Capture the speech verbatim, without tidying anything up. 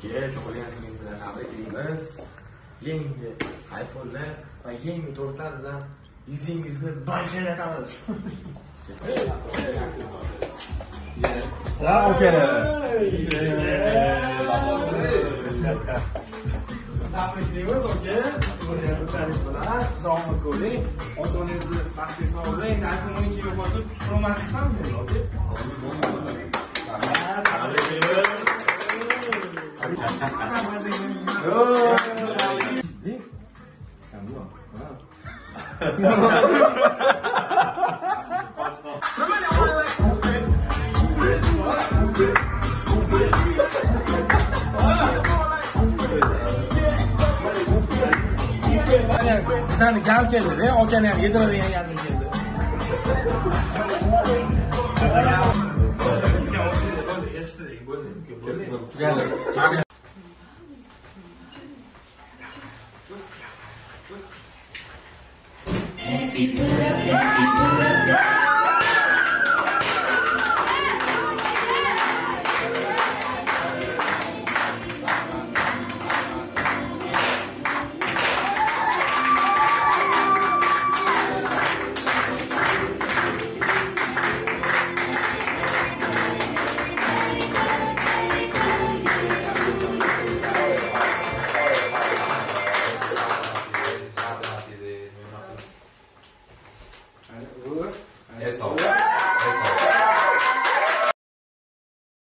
Oke, tug'ilganingiz bilan tabriklaymiz. Yangi iPhone'lar va yangi tortlar bilan yuzingizni bajaratamiz. Ha, oke. Tabriklaymiz, oke. Tug'ilganingiz bilan sog'lik ko'ring. Ota-onangizni baxtli sog'lik. Endi iPhone o'n ikki yo'qotib, Pro Max chiqamiz endi, oke? Tabriklaymiz. Bizani gal keldi-da, okani ham yediradigan gazim keldi. Bizga o'xshaydi, bo'ldi, eshitdik, bo'ldi. Bo'ldi. Happy birthday.